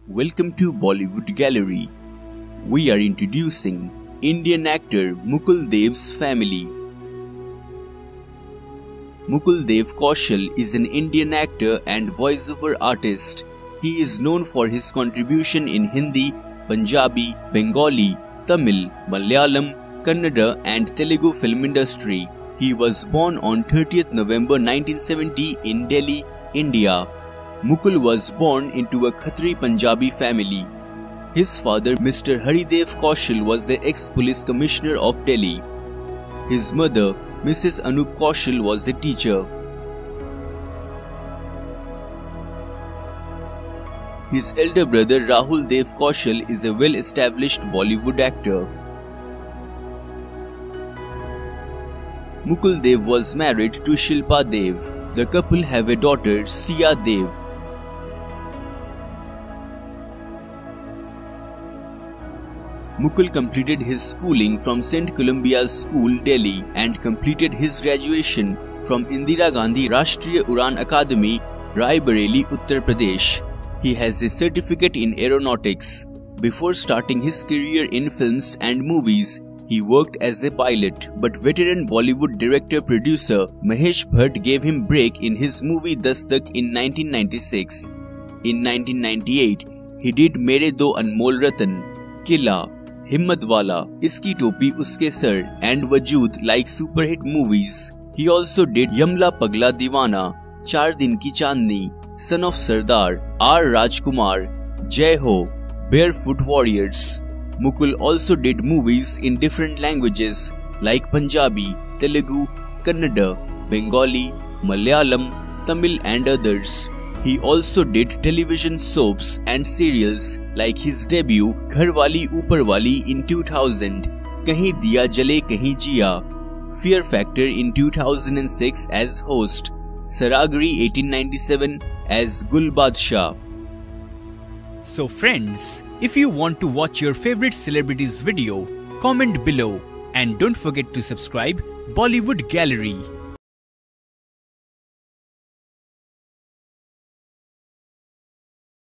Welcome to Bollywood Gallery. We are introducing Indian actor Mukul Dev's family. Mukul Dev Kaushal is an Indian actor and voiceover artist. He is known for his contribution in Hindi, Punjabi, Bengali, Tamil, Malayalam, Kannada and Telugu film industry. He was born on 30th November 1970 in Delhi, India. Mukul was born into a Khatri Punjabi family. His father, Mr. Haridev Kaushal, was the ex-police commissioner of Delhi. His mother, Mrs. Anup Kaushal, was a teacher. His elder brother Rahul Dev Kaushal is a well-established Bollywood actor. Mukul Dev was married to Shilpa Dev. The couple have a daughter, Sia Dev. Mukul completed his schooling from St. Columbia's School, Delhi and completed his graduation from Indira Gandhi Rashtriya Udan Academy, Rai Bareli, Uttar Pradesh. He has a certificate in aeronautics. Before starting his career in films and movies, he worked as a pilot, but veteran Bollywood director-producer Mahesh Bhatt gave him break in his movie Dastak in 1996. In 1998, he did Mere Do Anmol Ratan, Killa, Himmat Wala, Iski Topi Uske Sar and Wajood like super hit movies. He also did Yamla Pagla Diwana, Char Din Ki Chandni, Son of Sardar, R. Rajkumar, Jai Ho, Barefoot Warriors. Mukul also did movies in different languages like Punjabi, Telugu, Kannada, Bengali, Malayalam, Tamil and others. He also did television soaps and serials like his debut Gharwali Upar Wali in 2000, Kahin Diya Jale Kahin Jiya, Fear Factor in 2006 as host, Saragri 1897 as Gul Badshah. So friends, if you want to watch your favorite celebrities video, comment below and don't forget to subscribe Bollywood Gallery.